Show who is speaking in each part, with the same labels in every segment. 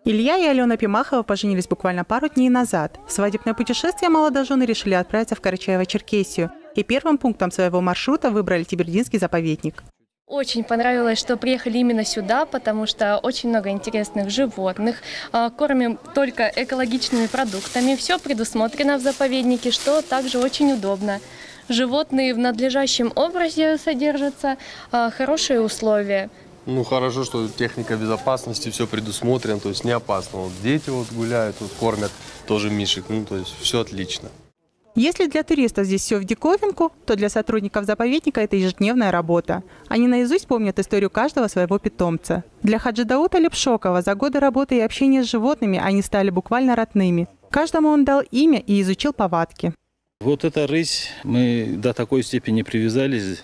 Speaker 1: Илья и Алена Пимахова поженились буквально пару дней назад. В свадебное путешествие молодожены решили отправиться в Карачаево-Черкесию. И первым пунктом своего маршрута выбрали Тибердинский заповедник.
Speaker 2: Очень понравилось, что приехали именно сюда, потому что очень много интересных животных. Кормим только экологичными продуктами. Все предусмотрено в заповеднике, что также очень удобно. Животные в надлежащем образе содержатся, хорошие условия.
Speaker 3: Хорошо, что техника безопасности, все предусмотрено, то есть не опасно. Вот дети гуляют, кормят тоже мишек, то есть все отлично.
Speaker 1: Если для туристов здесь все в диковинку, то для сотрудников заповедника это ежедневная работа. Они наизусть помнят историю каждого своего питомца. Для Хаджидаута Лепшокова за годы работы и общения с животными они стали буквально родными. Каждому он дал имя и изучил повадки.
Speaker 4: Вот эта рысь, мы до такой степени привязались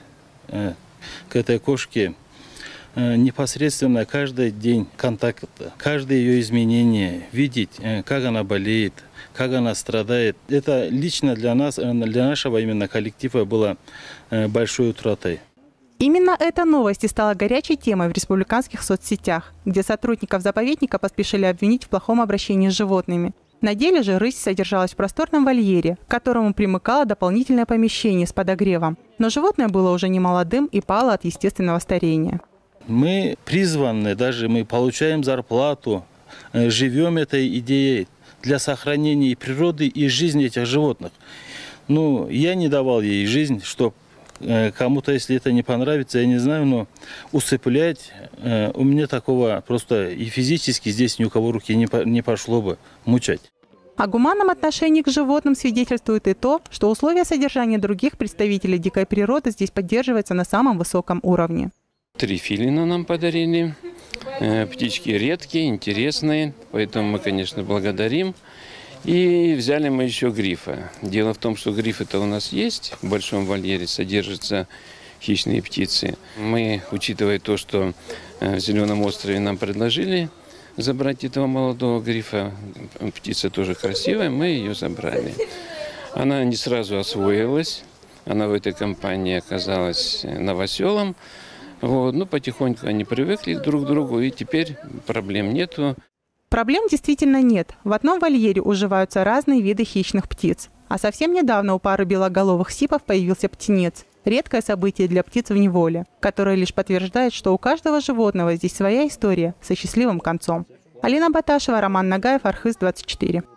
Speaker 4: к этой кошке. Непосредственно каждый день контакт, каждое ее изменение, видеть, как она болеет, как она страдает. Это лично для нас, для нашего именно коллектива было большой утратой.
Speaker 1: Именно эта новость и стала горячей темой в республиканских соцсетях, где сотрудников заповедника поспешили обвинить в плохом обращении с животными. На деле же рысь содержалась в просторном вольере, к которому примыкало дополнительное помещение с подогревом. Но животное было уже не молодым и пало от естественного старения.
Speaker 4: Мы призваны, даже мы получаем зарплату, живем этой идеей для сохранения и природы, и жизни этих животных. Я не давал ей жизнь, чтобы кому-то, если это не понравится, я не знаю, но усыплять у меня такого просто и физически здесь ни у кого руки не пошло бы мучать.
Speaker 1: О гуманном отношении к животным свидетельствует и то, что условия содержания других представителей дикой природы здесь поддерживаются на самом высоком уровне.
Speaker 5: 3 филина нам подарили. Птички редкие, интересные, поэтому мы, конечно, благодарим. И взяли мы еще грифа. Дело в том, что грифы-то у нас есть. В большом вольере содержатся хищные птицы. Мы, учитывая то, что в Зеленом острове нам предложили забрать этого молодого грифа, птица тоже красивая, мы ее забрали. Она не сразу освоилась. Она в этой компании оказалась новоселом. Потихоньку они привыкли друг к другу, и теперь проблем нету.
Speaker 1: Проблем действительно нет. В одном вольере уживаются разные виды хищных птиц. А совсем недавно у пары белоголовых сипов появился птенец. Редкое событие для птиц в неволе, которое лишь подтверждает, что у каждого животного здесь своя история со счастливым концом. Алина Баташева, Роман Нагаев, Архыз 24.